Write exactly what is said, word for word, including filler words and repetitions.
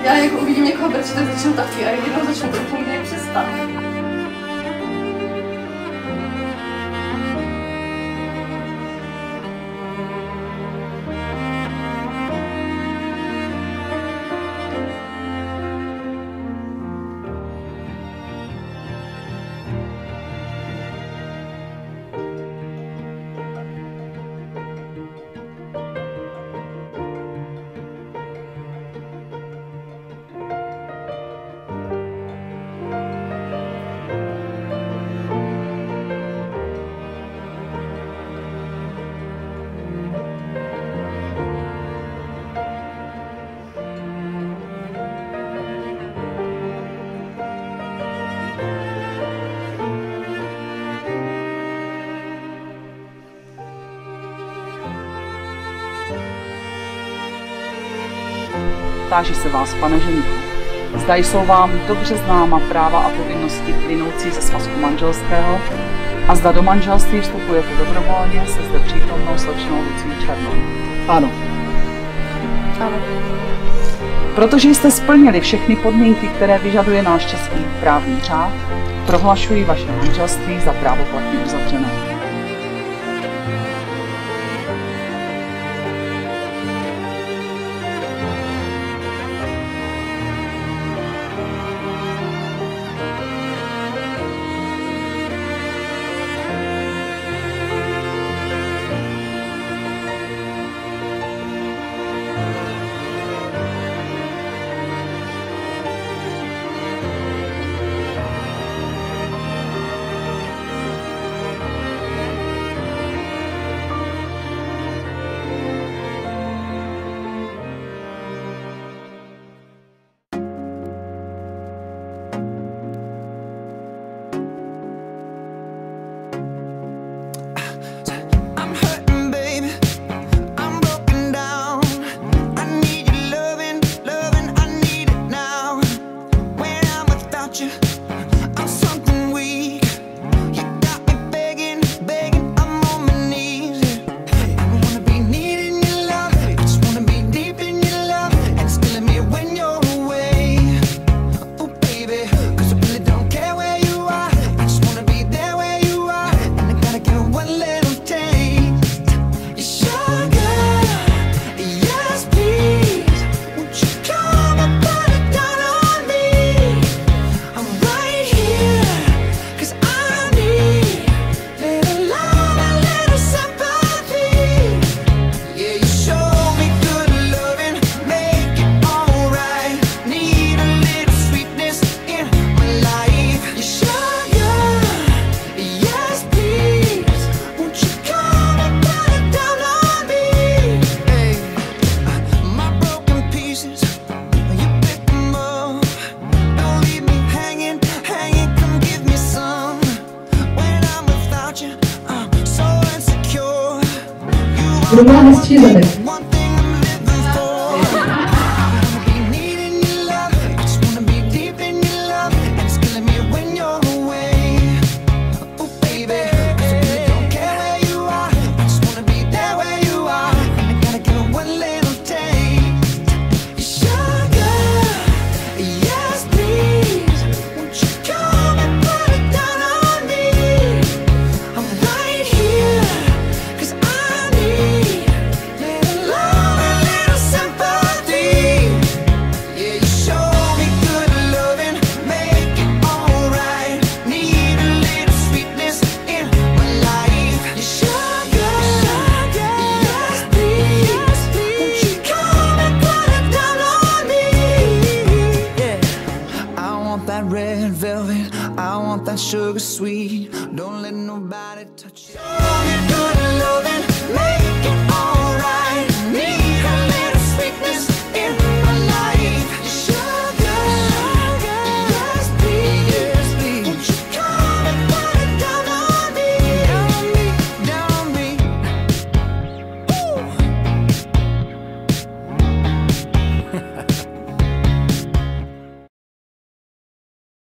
Já jako uvidím někoho brčet, tak začnu taky a jak jednou začnu, to už někdy přestat. Táži se vás, pane ženichu, zda jsou vám dobře známa práva a povinnosti plynoucí ze svazku manželského a zda do manželství vstupujete dobrovolně se zde přítomnou slečnou Lucí Černou. Ano. Ano. Protože jste splnili všechny podmínky, které vyžaduje náš český právní řád, prohlašuji vaše manželství za právoplatně uzavřené. Kdo má nestřízený? Sugar sweet, don't let nobody touch you. Show me good loving, make